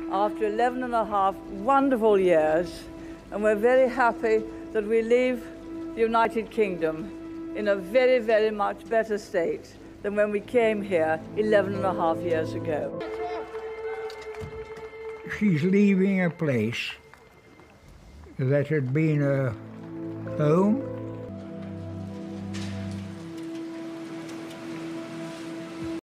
after 11 and a half wonderful years, and we're very happy that we leave the United Kingdom in a very, very much better state than when we came here 11 and a half years ago. She's leaving a place that had been a home,